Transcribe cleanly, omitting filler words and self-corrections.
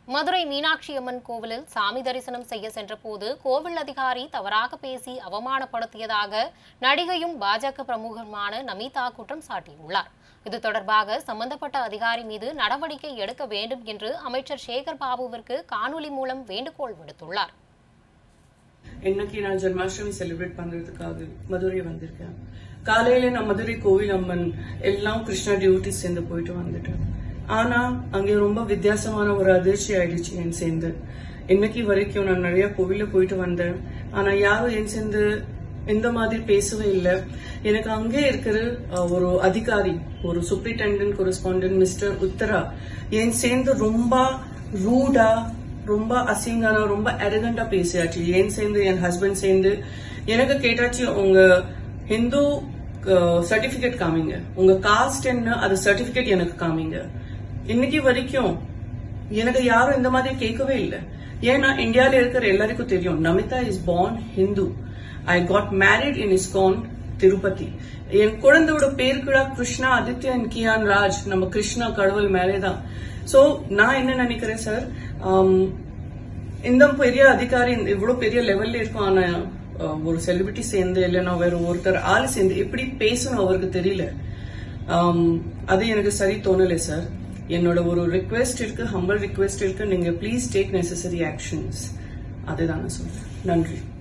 மதுரை மீனாட்சி அம்மன் கோவிலில் சாமி தரிசனம் செய்ய சென்றபோது கோவில் அதிகாரி தவறாக பேசி அவமானப்படுத்தியதாக நடிகையும் பாஜக பிரமுகருமான நமிதா குற்றம் சாட்டியுள்ளார். இது தொடர்பாக சம்பந்தப்பட்ட அதிகாரி மீது நடவடிக்கை எடுக்க வேண்டும் என்று அமைச்சர் சேகர் பாபுவிற்கு காணொலி மூலம் வேண்டுகோள் விடுத்துள்ளார். இன்னைக்கு நான் ஜென்மாஷ்டமி செலிப்ரேட் பண்றதுக்காக மதுரை வந்திருக்கேன். காலையில நான் மதுரை கோவில் அம்மன் எல்லாம் கிருஷ்ணா டியூட்டி சேர்ந்து போயிட்டு வந்துட்டேன். ஆனா அங்கே ரொம்ப வித்தியாசமான ஒரு அதிர்ச்சி ஆயிடுச்சு என் சேர்ந்து. இன்னைக்கு வரைக்கும் நான் நிறைய கோவில போயிட்டு வந்தேன். ஆனா யாரும் என் சேர்ந்து இந்த மாதிரி பேசவே இல்லை. எனக்கு அங்கே இருக்கிற ஒரு அதிகாரி, ஒரு சூப்பரிண்டெண்டன்ட் கொரஸ்பாண்டன்ட் மிஸ்டர் உத்தரா என் சேர்ந்து ரொம்ப ரூடா, ரொம்ப அசிங்கான, ரொம்ப அரகண்டா பேசியாச்சு. என் சேர்ந்து என் ஹஸ்பண்ட் சேர்ந்து எனக்கு கேட்டாச்சு, உங்க ஹிந்து சர்டிபிகேட் காமிங்க, உங்க காஸ்ட் என்ன அது சர்டிபிகேட் எனக்கு காமிங்க. இன்னைக்கு வரைக்கும் எனக்கு யாரும் இந்த மாதிரி கேட்கவே இல்லை. ஏன்னா இந்தியால இருக்கிற எல்லாருக்கும் தெரியும், Namitha is born Hindu. I got married in ISKCON Tirupati. என் குழந்தையோட பேர் கூட கிருஷ்ணா ஆதித்யா அண்ட் கியான் ராஜ். நம்ம கிருஷ்ணா கடவுள் மேலேதான். சோ நான் என்ன நினைக்கிறேன் சார், இந்த பெரிய அதிகாரி இவ்வளவு பெரிய லெவல்ல இருக்கும், ஆனா ஒரு செலிபிரிட்டி சேர்ந்து இல்லைன்னா வேற ஒருத்தர் ஆள் சேர்ந்து எப்படி பேசணும் அவருக்கு தெரியல. அது எனக்கு சரி தோணலை சார். என்னோட ஒரு ரிக்வெஸ்ட் இருக்கு, ஹம்பிள் ரிக்வெஸ்ட் இருக்கு, நீங்க ப்ளீஸ் டேக் நெசசரி ஆக்ஷன்ஸ். அதுதான் நான் சொல்றேன். நன்றி.